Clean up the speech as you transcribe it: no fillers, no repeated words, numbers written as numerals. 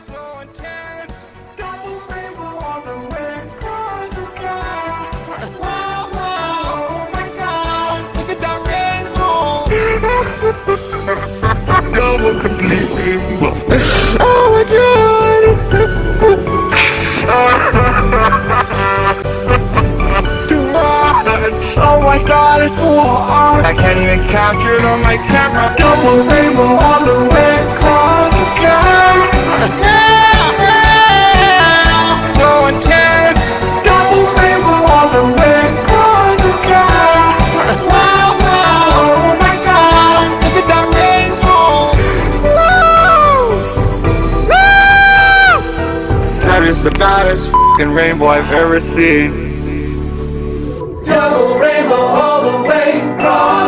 so intense. Double rainbow all the way across the sky. Wow, wow, oh my God, Look at that rainbow. double complete rainbow. Oh my God. Too much. Oh my God, it's so hard. I can't even capture it on my camera. Double rainbow all the way across the sky. So intense. Double rainbow all the way across the sky. Wow, wow, oh my God. Look at that rainbow. That is the baddest fucking rainbow I've ever seen. Double rainbow all the way across